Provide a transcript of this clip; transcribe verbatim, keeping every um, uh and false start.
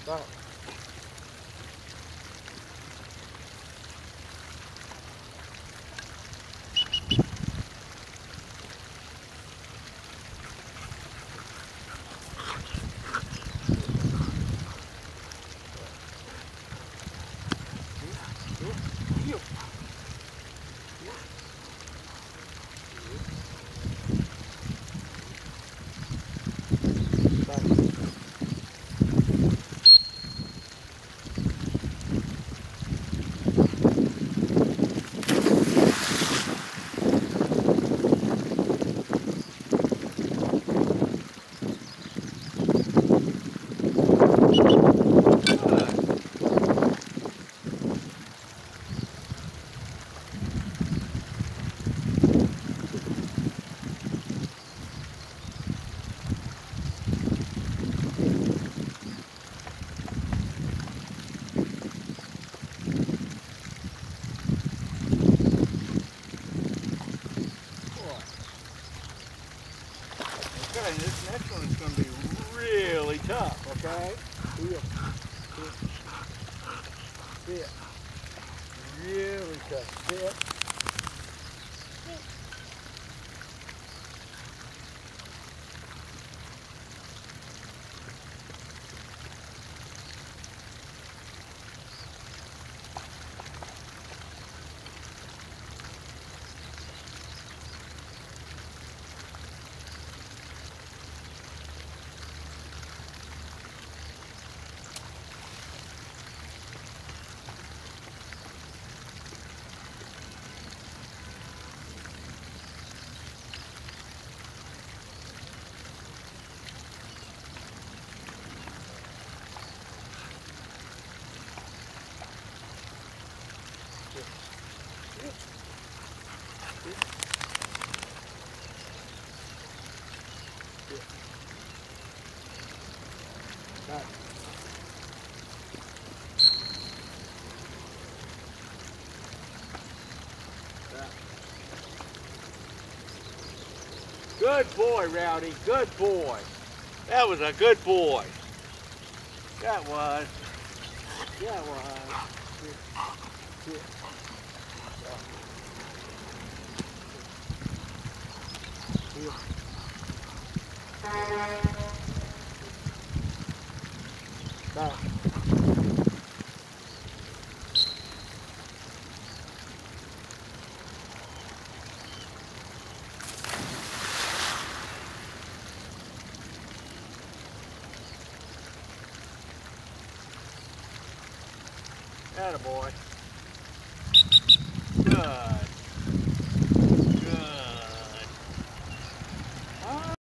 Right. Okay, this next one is going to be really tough, okay? Heel, sit, sit. Really tough, sit. Right. Right. Good boy, Rowdy. Good boy. That was a good boy. That was. That was. Sit. Sit. Heel. Back. Attaboy. Good.